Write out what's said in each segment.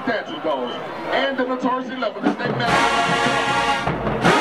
dancing goes. And the Notorious 11 as they met.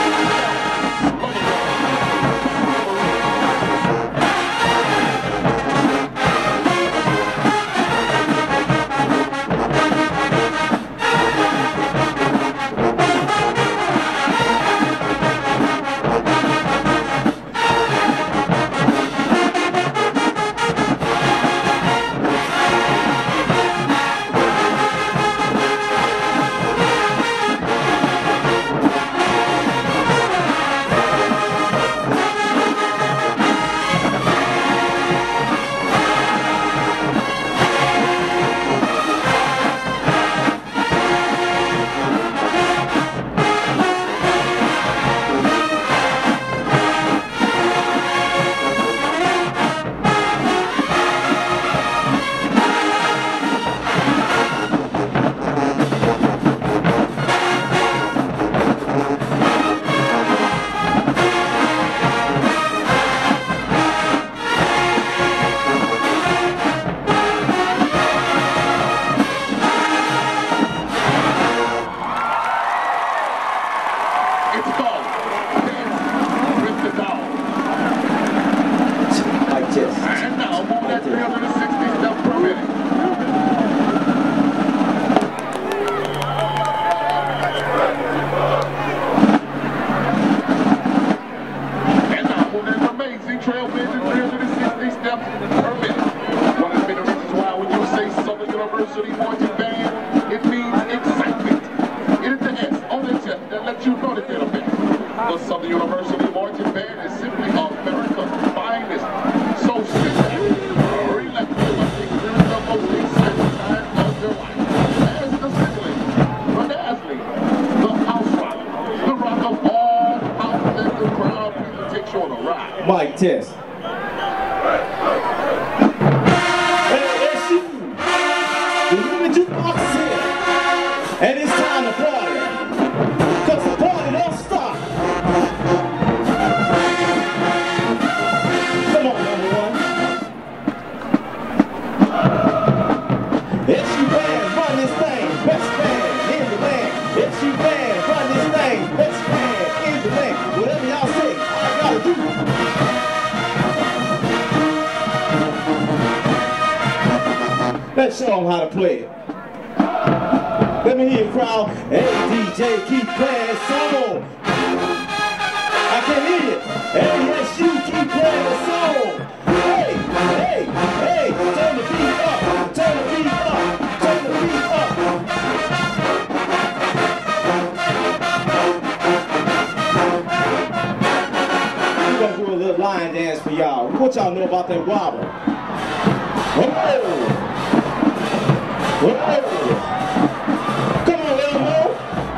And now, move that 360 steps per minute. And now, move that amazing trailblazing 360 steps per minute. One of the many reasons why when you say Southern University Marching Band, it means excitement. It is the S on the chest that lets you know that they're the best. The Southern University Marching Band is simply America's finest. So sit back, relax, experience the most exciting time of your life. As the sizzling, the dazzling, the house rock, the rock of all house and the crowd people takes you on a ride. Mic test. LSU, the Louis Jukebox is here, and it's time to party, 'cause the party don't stop. Come on, number one. SU band, run this thing, best band in the land. SU band, run this thing, best band in the land. Whatever y'all say, I gotta do. Let's show them how to play it. Let me hear you, crowd. Hey, DJ, keep playing that song. I can't hear you. LSU, keep playing the song. Hey, hey, hey, turn the beat up, turn the beat up, turn the beat up. We're gonna do a little line dance for y'all. What y'all know about that wobble? Whoa! Whoa! Come on, Elmo!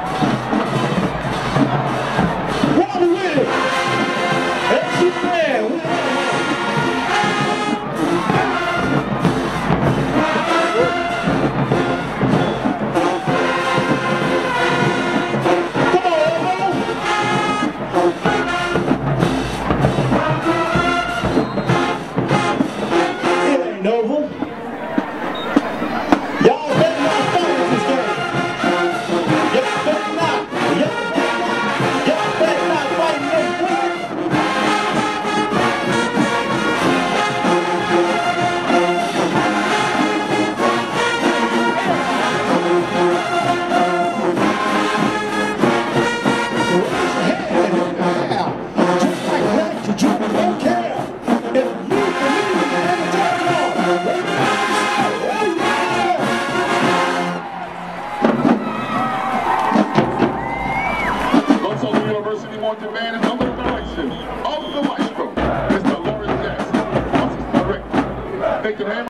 Wobble with it! That's your man! Come on, Elmo! It ain't over. Y'all better not fight in this game. Y'all better not. Y'all better not fight in this game. Just like that, you don't care. If you believe in the turn on, University Marching Band is under the direction of the maestro, Mr. Lawrence Jackson, Director. They can handle